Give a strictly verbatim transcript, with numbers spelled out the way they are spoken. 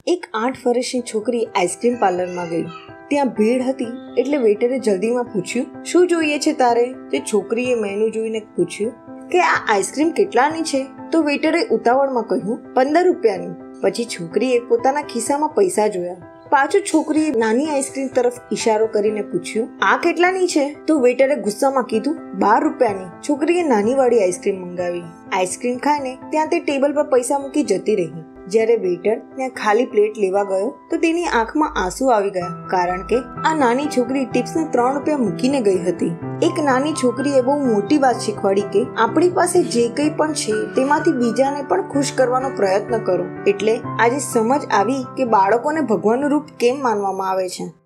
એક આઠ વર્ષની છોકરી આઈસ્ક્રીમ પાર્લરમાં ગઈ. ત્યાં ભીડ હતી એટલે વેઇટરે જલ્દીમાં પૂછ્યું, શું જોઈએ છે તારે? તે છોકરીએ મેનુ જોઈને પૂછ્યું કે આ આઈસ્ક્રીમ કેટલાની છે? તો વેઇટરે ઉતાવળમાં કહ્યું, પંદર રૂપિયાની. પછી છોકરીએ પોતાના ખિસ્સામાં પૈસા જોયા. પાછું છોકરીએ નાની આઈસ્ક્રીમ તરફ ઈશારો કરીને પૂછ્યું, આ કેટલાની છે? તો વેઇટરે ગુસ્સામાં કીધું, બાર રૂપિયાની. છોકરીએ નાની વાળી આઈસ્ક્રીમ મંગાવી. આઈસ્ક્રીમ ખાઈને ત્યાં તે ટેબલ પર પૈસા મૂકી જતી રહી. જ્યારે વેઇટર ત્યાં ખાલી પ્લેટ લેવા ગયો તો તેની આંખમાં આંસુ આવી ગયા, કારણ કે આ નાની છોકરી ટિપ્સને ત્રણ રૂપિયા મૂકીને ગઈ હતી. એક નાની છોકરીએ બહુ મોટી વાત શીખવાડી કે આપણી પાસે જે કંઈ પણ છે તેમાંથી બીજાને પણ ખુશ કરવાનો પ્રયત્ન કરો. એટલે આજે સમજ આવી કે બાળકોને ભગવાનનું રૂપ કેમ માનવામાં આવે છે.